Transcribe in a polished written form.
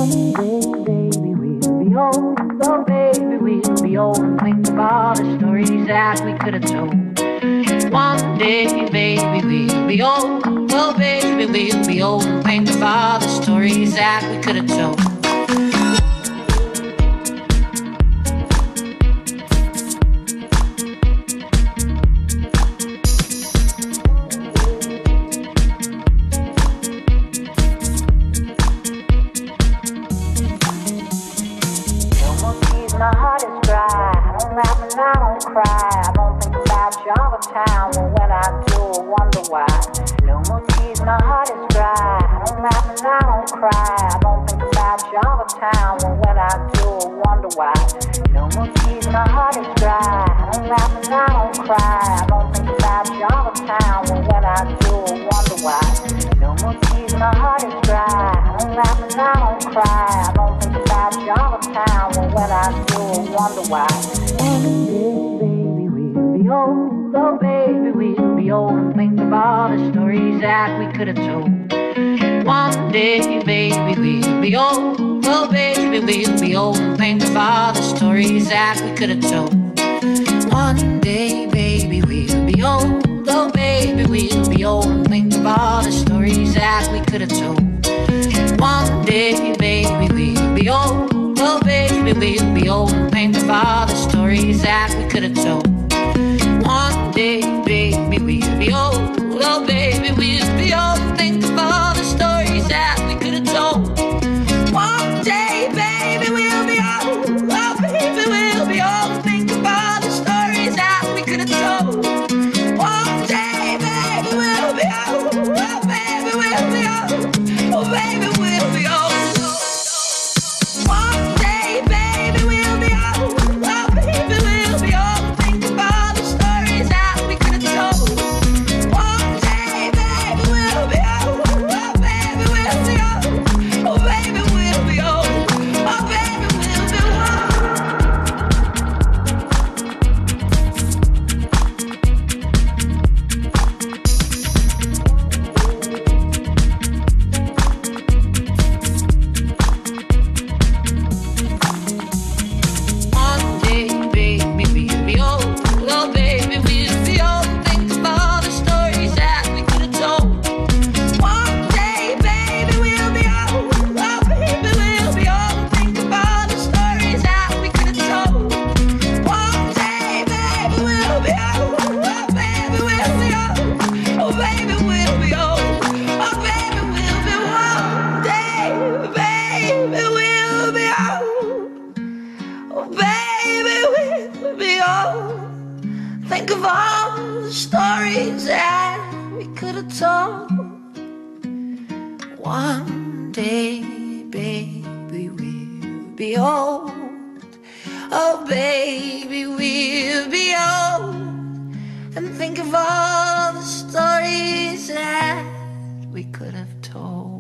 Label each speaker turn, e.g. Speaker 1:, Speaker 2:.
Speaker 1: Baby, we'll be old. Oh, baby, we'll be old. And think of all the stories that we could have told. One day, baby, we'll be old. Oh, baby, we'll be old. And think of all the stories that we could have told. My heart is dry. I don't laugh and I don't cry. I don't think about you all the time. And when I do, I wonder why. No more tears, my heart is dry. I don't laugh and I don't cry. I don't think about you all the time. And when I do, I wonder why. No more tears, my heart is dry. I don't laugh and I don't cry. I don't think about you all the time. And when I do, I wonder why. No more tears, my heart is dry. I don't laugh and I don't cry. I don't think about you all the time. And when I do, I wonder why. One day, baby, we'll be old. Oh, baby, we'll be old. And think of all the stories that we could have told. One day, baby, we'll be old. Oh, baby, we'll be old. And think of all the stories that we could have told. One day, baby, we'll be old. Oh, baby, we'll be old. And think of all the stories that we could have told. One day, baby, we'll be old. Oh, baby, we'll be old. And think of all the stories that we could have told. One day, baby, we'll be old. Oh, baby, we'll be old. Think of all the stories that we could have told. One day, baby, we'll be old. Oh, baby, we'll be old. Think of all the stories that we could have told. One day, baby, we'll be old. Oh, baby, we'll be old. Oh, baby, we'll be old. One day, baby, we'll be old. Oh, baby, we'll be old. Think of all the stories that we could have told. One day, baby, we'll be old. Oh, baby, we'll be old. Oh, baby, we'll be old. Oh, baby, we'll be One day, baby, we'll be old. Oh, baby, we'll be old. Think of all the stories that we could have told. One day, baby, we'll be old. Oh, baby, we'll be old. Think of all the stories that we could have told. One day, baby, we'll be old. Oh, baby, we'll be old. Oh, baby, we'll be old. Oh, baby, we'll be one day, baby, we'll be old. Oh, baby, we'll be old. Think of all the stories that we could have told. One day, baby, we'll be old. Oh, baby, we'll be old. And think of all the stories that we could have told.